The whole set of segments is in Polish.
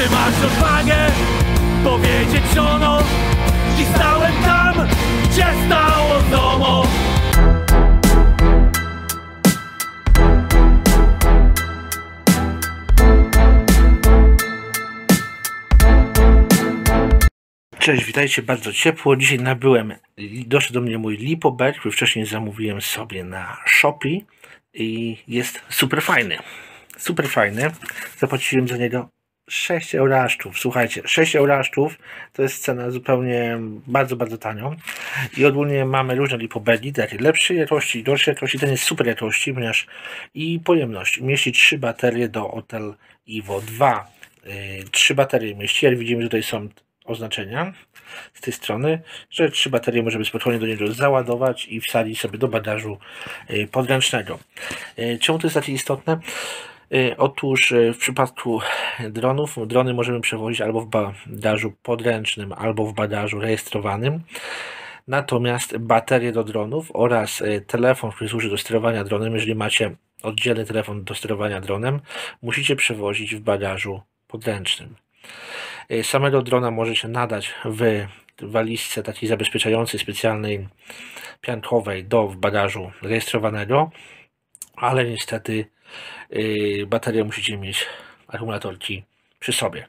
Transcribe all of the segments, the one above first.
Czy masz odwagę powiedzieć żono, i stałem tam, gdzie stało ZOMO? Cześć, witajcie bardzo ciepło. Dzisiaj nabyłem, doszedł do mnie mój Lipobel, który wcześniej zamówiłem sobie na Shopee i jest super fajny. Super fajny. Zapłaciłem za niego 6 euraszczów. Słuchajcie, 6 euraszczów to jest cena zupełnie bardzo tanio. I ogólnie mamy różne Lipobeli, takie lepszej jakości i gorszej jakości. Ten jest super jakości, ponieważ i pojemność mieści 3 baterie do Otel Evo 2. 3 baterie mieści, jak widzimy tutaj są oznaczenia z tej strony, że 3 baterie możemy spokojnie do niego załadować i wsadzić sobie do bagażu podręcznego. Czemu to jest takie istotne? Otóż w przypadku dronów, drony możemy przewozić albo w bagażu podręcznym, albo w bagażu rejestrowanym. Natomiast baterie do dronów oraz telefon, który służy do sterowania dronem, jeżeli macie oddzielny telefon do sterowania dronem, musicie przewozić w bagażu podręcznym. Samego drona może się nadać w walizce takiej zabezpieczającej, specjalnej, piankowej do bagażu rejestrowanego, ale niestety baterię musicie mieć, akumulatorki przy sobie.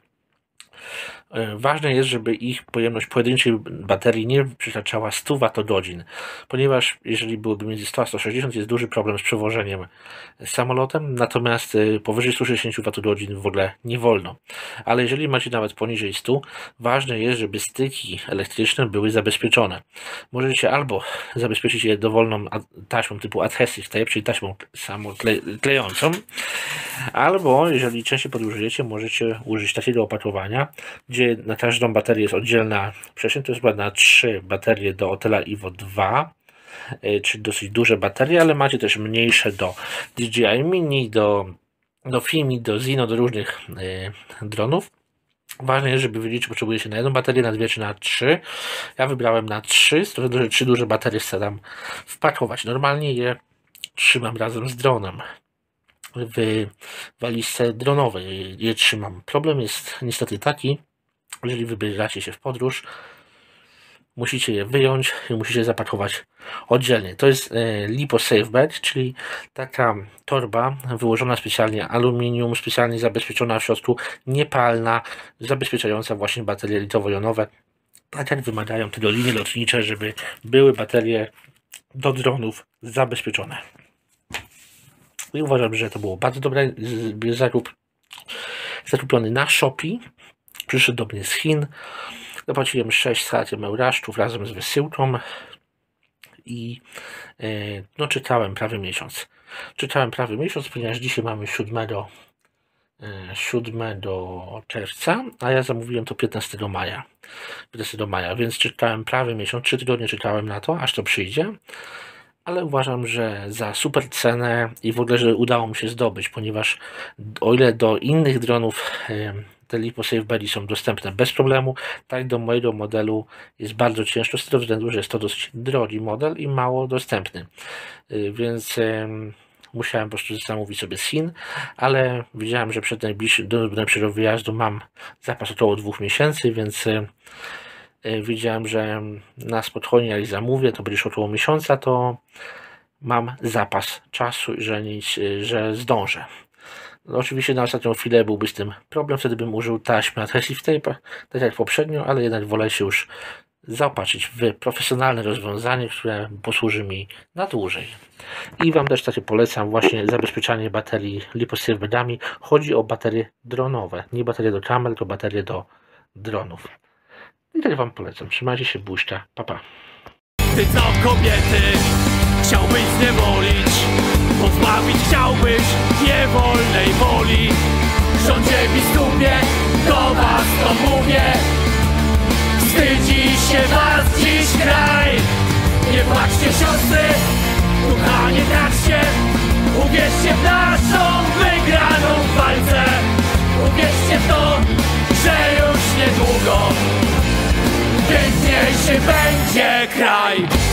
Ważne jest, żeby ich pojemność pojedynczej baterii nie przekraczała 100 Wh, ponieważ jeżeli byłoby między 100 a 160 jest duży problem z przewożeniem samolotem, natomiast powyżej 160 Wh w ogóle nie wolno. Ale jeżeli macie nawet poniżej 100, ważne jest, żeby styki elektryczne były zabezpieczone. Możecie albo zabezpieczyć je dowolną taśmą typu adhesive tape, czyli taśmą samoklejącą, albo jeżeli częściej podróżujecie, możecie użyć takiego opakowania, gdzie na każdą baterię jest oddzielna przestrzeń. To jest chyba na 3 baterie do Otela Evo 2, czyli dosyć duże baterie, ale macie też mniejsze do DJI Mini, do Fimi, do Zino, do różnych dronów. Ważne jest, żeby wiedzieć, czy potrzebujecie na jedną baterię, na 2 czy na 3. Ja wybrałem na 3, z tego 3 duże baterie staram wpakować. Normalnie je trzymam razem z dronem. W walizce dronowej je trzymam. Problem jest niestety taki, jeżeli wybieracie się w podróż, musicie je wyjąć i musicie zapakować oddzielnie. To jest Lipo Safe Bag, czyli taka torba wyłożona specjalnie aluminium, specjalnie zabezpieczona w środku, niepalna, zabezpieczająca właśnie baterie litowo-jonowe. Tak jak wymagają tego linie lotnicze, żeby były baterie do dronów zabezpieczone. I uważam, że to było bardzo dobry zakup. Zakupiony na Shopee. Przyszedł do mnie z Chin. Zapłaciłem 6 euraszczów razem z wysyłką. I no, czekałem prawie miesiąc. Ponieważ dzisiaj mamy 7 czerwca, a ja zamówiłem to 15 maja. Więc czekałem prawie miesiąc, 3 tygodnie czekałem na to, aż to przyjdzie. Ale uważam, że za super cenę i w ogóle, że udało mi się zdobyć, ponieważ o ile do innych dronów te Lipo Safe Bagi są dostępne bez problemu, tak do mojego modelu jest bardzo ciężko, z tego względu, że jest to dosyć drogi model i mało dostępny. Więc musiałem po prostu zamówić sobie z Chin, ale wiedziałem, że przed najbliższego wyjazdu mam zapas około 2 miesięcy, więc wiedziałem, że na spokojnie jak zamówię, to będzie około miesiąca, to mam zapas czasu, że zdążę. No, oczywiście na ostatnią chwilę byłby z tym problem, wtedy bym użył taśmy adhesive tape, tak jak poprzednio, ale jednak wolę się już zaopatrzyć w profesjonalne rozwiązanie, które posłuży mi na dłużej. I Wam też takie polecam właśnie zabezpieczanie baterii Lipo Safe Bagami. Chodzi o baterie dronowe, nie baterie do kamer, tylko baterie do dronów. I tak Wam polecam. Trzymajcie się, buźka. Pa, pa. Ty co kobiety chciałbyś zniewolić, pozbawić chciałbyś niewolnej woli. Rządzie biskupie, do was to mówię, wstydzi się was dziś kraj. Nie płaczcie siostry, ducha nie traćcie, uwierzcie w naszą wygraną w walce. Uwierzcie w to, że już niedługo piękniejszy będzie kraj.